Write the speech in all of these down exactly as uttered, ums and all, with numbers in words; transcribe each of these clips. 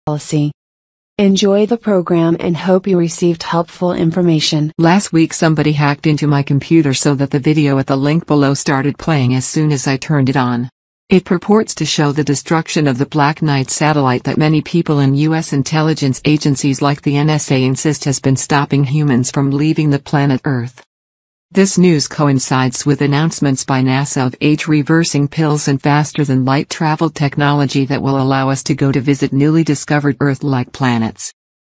policy. Enjoy the program and hope you received helpful information. Last week somebody hacked into my computer so that the video at the link below started playing as soon as I turned it on. It purports to show the destruction of the Black Knight satellite that many people in U S intelligence agencies like the N S A insist has been stopping humans from leaving the planet Earth. This news coincides with announcements by NASA of age-reversing pills and faster-than-light travel technology that will allow us to go to visit newly discovered Earth-like planets.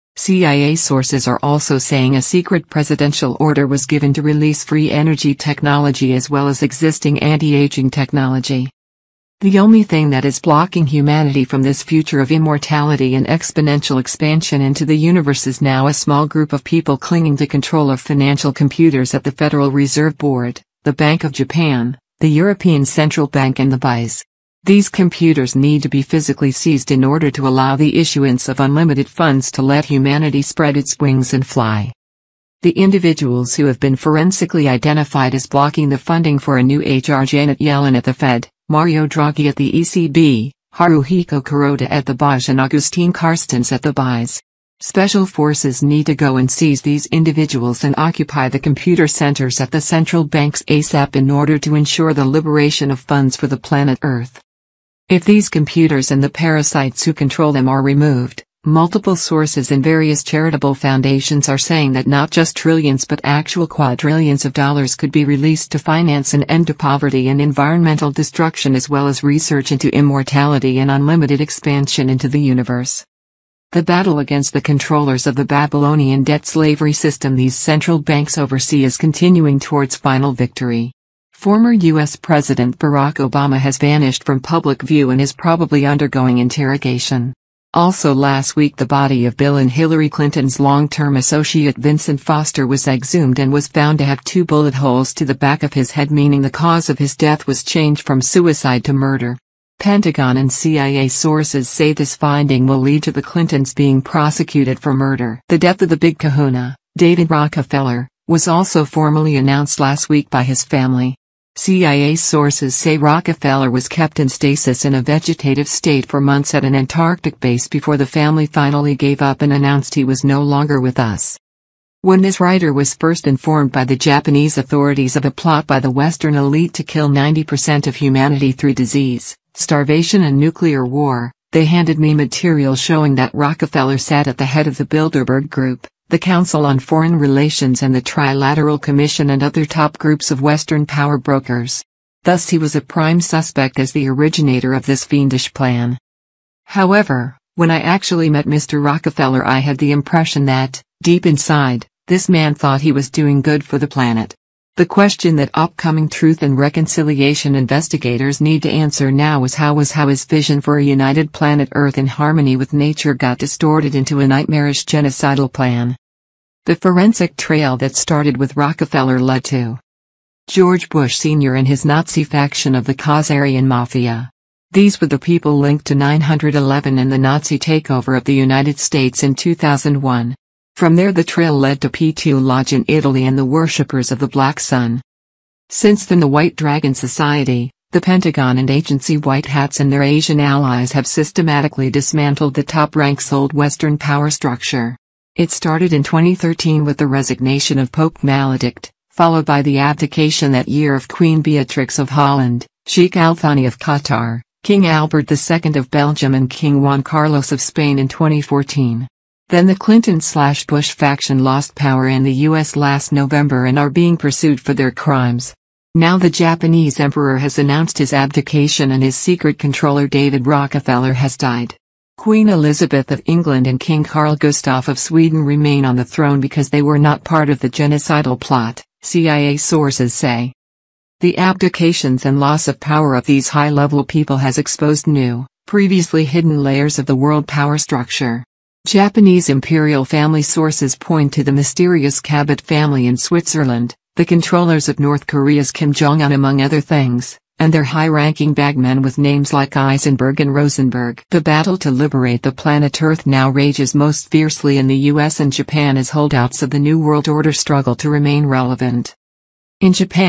C I A sources are also saying a secret presidential order was given to release free energy technology as well as existing anti-aging technology. The only thing that is blocking humanity from this future of immortality and exponential expansion into the universe is now a small group of people clinging to control of financial computers at the Federal Reserve Board, the Bank of Japan, the European Central Bank and the B I S. These computers need to be physically seized in order to allow the issuance of unlimited funds to let humanity spread its wings and fly. The individuals who have been forensically identified as blocking the funding for a new age are Janet Yellen at the Fed, Mario Draghi at the E C B, Haruhiko Kuroda at the B I S and Augustine Carstens at the B I S. Special forces need to go and seize these individuals and occupy the computer centers at the central banks ASAP in order to ensure the liberation of funds for the planet Earth. If these computers and the parasites who control them are removed, multiple sources and various charitable foundations are saying that not just trillions but actual quadrillions of dollars could be released to finance an end to poverty and environmental destruction as well as research into immortality and unlimited expansion into the universe. The battle against the controllers of the Babylonian debt slavery system these central banks oversee is continuing towards final victory. Former U S President Barack Obama has vanished from public view and is probably undergoing interrogation. Also last week the body of Bill and Hillary Clinton's long-term associate Vincent Foster was exhumed and was found to have two bullet holes to the back of his head, meaning the cause of his death was changed from suicide to murder. Pentagon and C I A sources say this finding will lead to the Clintons being prosecuted for murder. The death of the big kahuna, David Rockefeller, was also formally announced last week by his family. C I A sources say Rockefeller was kept in stasis in a vegetative state for months at an Antarctic base before the family finally gave up and announced he was no longer with us. When this writer was first informed by the Japanese authorities of a plot by the Western elite to kill ninety percent of humanity through disease, starvation and nuclear war, they handed me material showing that Rockefeller sat at the head of the Bilderberg Group, the Council on Foreign Relations and the Trilateral Commission and other top groups of Western power brokers. Thus he was a prime suspect as the originator of this fiendish plan. However, when I actually met Mister Rockefeller I had the impression that, deep inside, this man thought he was doing good for the planet. The question that upcoming Truth and Reconciliation investigators need to answer now is how was how his vision for a united planet Earth in harmony with nature got distorted into a nightmarish genocidal plan. The forensic trail that started with Rockefeller led to George Bush Senior and his Nazi faction of the Khazarian Mafia. These were the people linked to nine eleven and the Nazi takeover of the United States in two thousand one. From there the trail led to P two Lodge in Italy and the worshippers of the Black Sun. Since then the White Dragon Society, the Pentagon and Agency White Hats and their Asian allies have systematically dismantled the top ranks old Western power structure. It started in twenty thirteen with the resignation of Pope Maledict, followed by the abdication that year of Queen Beatrix of Holland, Sheikh Al Thani of Qatar, King Albert the Second of Belgium and King Juan Carlos of Spain in twenty fourteen. Then the Clinton-slash-Bush faction lost power in the U S last November and are being pursued for their crimes. Now the Japanese emperor has announced his abdication and his secret controller David Rockefeller has died. Queen Elizabeth of England and King Carl Gustaf of Sweden remain on the throne because they were not part of the genocidal plot, C I A sources say. The abdications and loss of power of these high-level people has exposed new, previously hidden layers of the world power structure. Japanese imperial family sources point to the mysterious Cabot family in Switzerland, the controllers of North Korea's Kim Jong-un among other things, and their high-ranking bagmen with names like Eisenberg and Rosenberg. The battle to liberate the planet Earth now rages most fiercely in the U S and Japan as holdouts of the New World Order struggle to remain relevant. In Japan,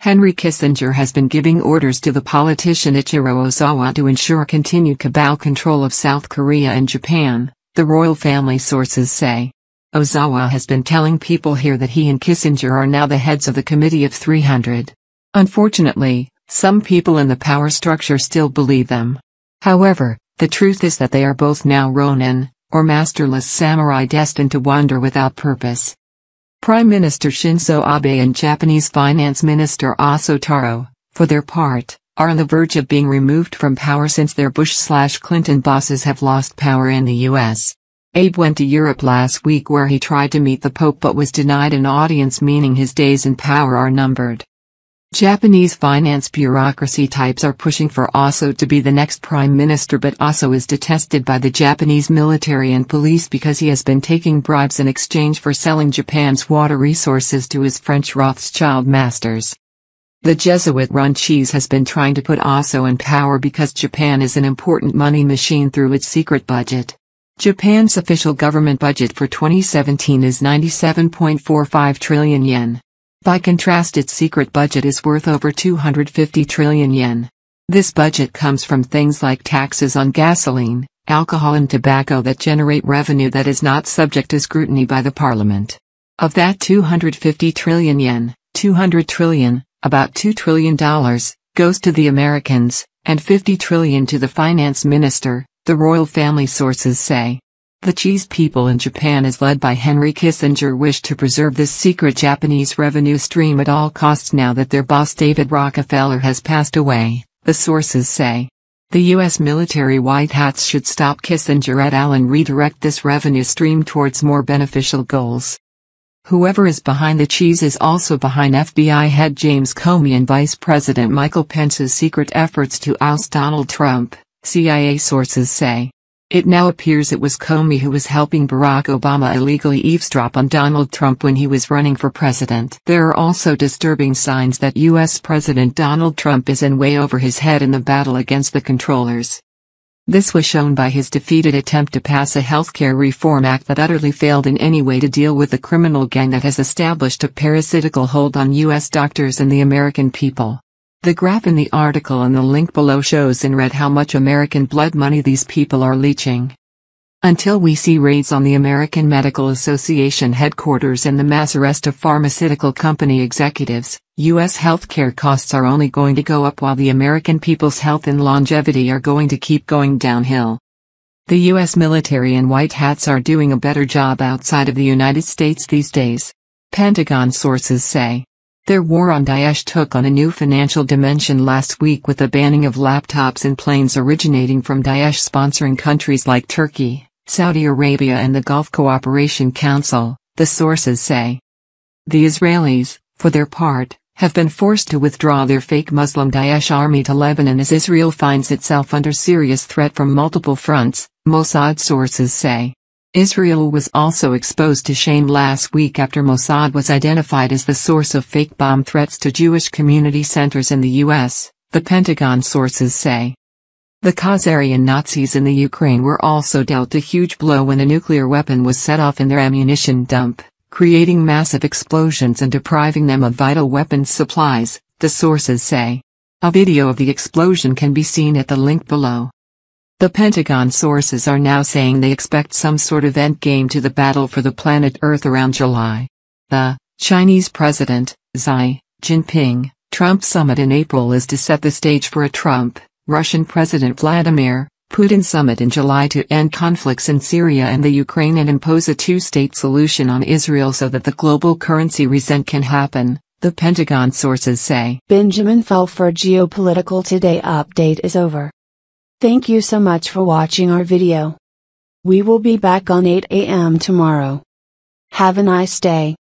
Henry Kissinger has been giving orders to the politician Ichiro Ozawa to ensure continued cabal control of South Korea and Japan, the royal family sources say. Ozawa has been telling people here that he and Kissinger are now the heads of the Committee of three hundred. Unfortunately, some people in the power structure still believe them. However, the truth is that they are both now ronin, or masterless samurai destined to wander without purpose. Prime Minister Shinzo Abe and Japanese Finance Minister Aso Taro, for their part, are on the verge of being removed from power since their Bush-slash-Clinton bosses have lost power in the U S. Abe went to Europe last week where he tried to meet the Pope but was denied an audience, meaning his days in power are numbered. Japanese finance bureaucracy types are pushing for Aso to be the next prime minister, but Aso is detested by the Japanese military and police because he has been taking bribes in exchange for selling Japan's water resources to his French Rothschild masters. The Jesuit-run cheese has been trying to put Aso in power because Japan is an important money machine through its secret budget. Japan's official government budget for twenty seventeen is ninety-seven point four five trillion yen. By contrast, its secret budget is worth over two hundred fifty trillion yen. This budget comes from things like taxes on gasoline, alcohol and tobacco that generate revenue that is not subject to scrutiny by the parliament. Of that two hundred fifty trillion yen, two hundred trillion, about two trillion dollars, goes to the Americans, and fifty trillion to the finance minister, the royal family sources say. The cheese people in Japan, as led by Henry Kissinger, wish to preserve this secret Japanese revenue stream at all costs now that their boss David Rockefeller has passed away, the sources say. The U S military white hats should stop Kissinger et al. And redirect this revenue stream towards more beneficial goals. Whoever is behind the cheese is also behind F B I head James Comey and Vice President Michael Pence's secret efforts to oust Donald Trump, C I A sources say. It now appears it was Comey who was helping Barack Obama illegally eavesdrop on Donald Trump when he was running for president. There are also disturbing signs that U S President Donald Trump is in way over his head in the battle against the controllers. This was shown by his defeated attempt to pass a healthcare reform act that utterly failed in any way to deal with the criminal gang that has established a parasitical hold on U S doctors and the American people. The graph in the article and the link below shows in red how much American blood money these people are leeching. Until we see raids on the American Medical Association headquarters and the mass arrest of pharmaceutical company executives, U S healthcare costs are only going to go up while the American people's health and longevity are going to keep going downhill. The U S military and white hats are doing a better job outside of the United States these days. Pentagon sources say. Their war on Daesh took on a new financial dimension last week with the banning of laptops and planes originating from Daesh-sponsoring countries like Turkey, Saudi Arabia and the Gulf Cooperation Council, the sources say. The Israelis, for their part, have been forced to withdraw their fake Muslim Daesh army to Lebanon as Israel finds itself under serious threat from multiple fronts, Mossad sources say. Israel was also exposed to shame last week after Mossad was identified as the source of fake bomb threats to Jewish community centers in the U S, the Pentagon sources say. The Khazarian Nazis in the Ukraine were also dealt a huge blow when a nuclear weapon was set off in their ammunition dump, creating massive explosions and depriving them of vital weapons supplies, the sources say. A video of the explosion can be seen at the link below. The Pentagon sources are now saying they expect some sort of endgame to the battle for the planet Earth around July. The Chinese President, Xi Jinping, Trump summit in April is to set the stage for a Trump, Russian President Vladimir Putin summit in July to end conflicts in Syria and the Ukraine and impose a two-state solution on Israel so that the global currency reset can happen, the Pentagon sources say. Benjamin Felfer Geopolitical Today update is over. Thank you so much for watching our video. We will be back on eight A M tomorrow. Have a nice day.